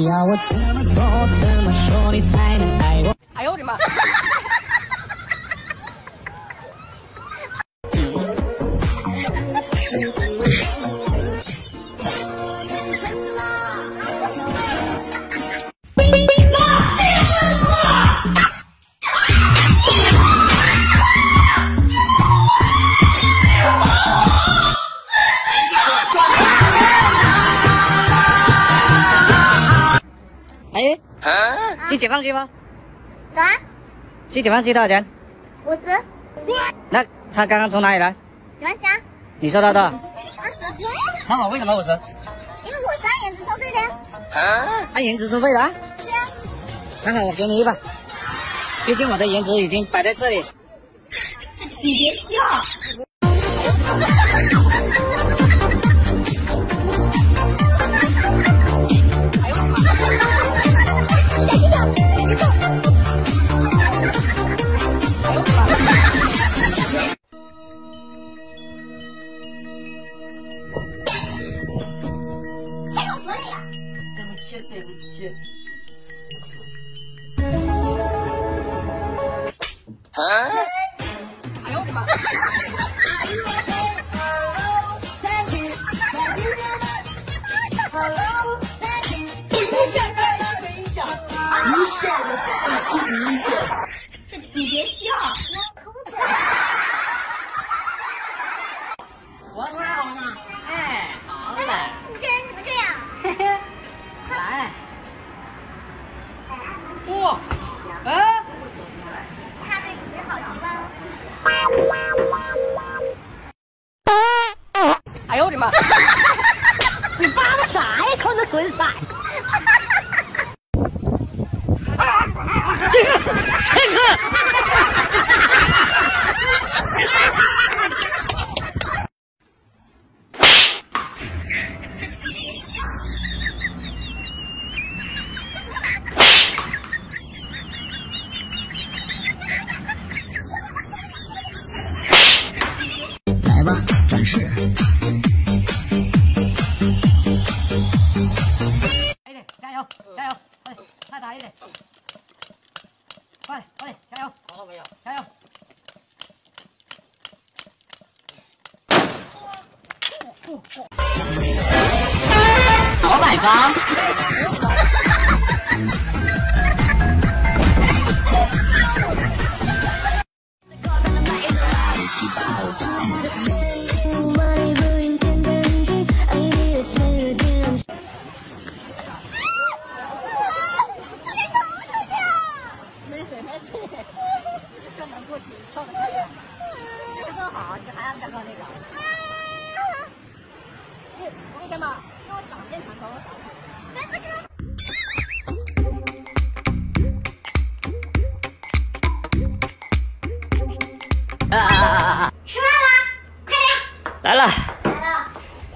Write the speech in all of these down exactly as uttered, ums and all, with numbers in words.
要我怎么做，怎么说你才能爱我？ 哎呦我的妈！哎，去解放区吗？ 走啊！ 去解放区多少钱？ 五十。 那他刚刚从哪里来？ 解放区啊。 你收到多少？ 二十。 那我为什么五十？ 因为我是按颜值收费的呀。 按颜值收费的啊？ 是啊。 看看我给你一把，毕竟我的颜值已经摆在这里。 你别笑。 对不起，对不起。啊！哎呦我的妈！ 你别笑。 我多少好吗？哎，好嘞。 你这人怎么这样？ 嘿嘿，来。哇，哎， 他对你是好习惯了。 哎呦我的妈！ 你爸爸啥呀？瞅你那损色！ 这个，这个。 来吧，展示。 哎对，加油，加油，快点，再打一点，快点，快点，加油， 好了没有？ 加油！ 好买方。 没事没事，上门过去，上门过去，这更好，你还要再搞那个。你我跟你讲嘛，给我上点看，给我上。 啊啊啊啊！ 吃饭了，快点。 来了。 来了。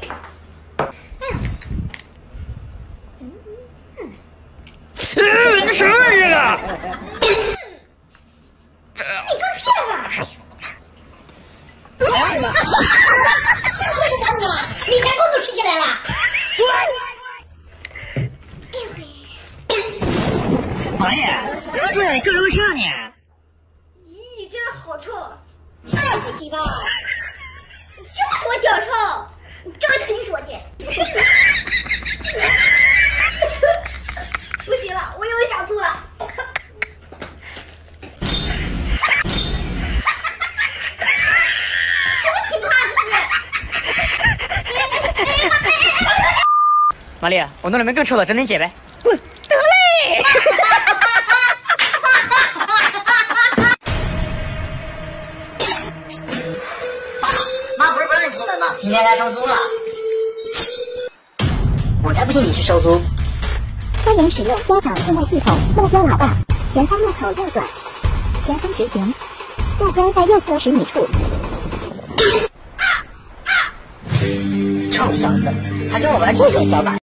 嗯，什么玩意儿啊？ 你放屁了吧？ 哎呀妈！ 我的大哥，你连锅都吃起来了。 妈呀！怎么这样一个楼下呢？ 咦，这个好臭！上自己吧。就说脚臭，这个肯定是我姐。不行了，我又想吐了。什么情况这是？ 玛丽，我弄里面更臭了，整点姐呗。 滚，得嘞！ 妈不是不让你出门吗？今天该收租了。我才不信你去收租。 欢迎使用家长定位系统，目标老大，前方路口右转，前方直行，目标在右侧十米处。 臭小子，还跟我玩这种小把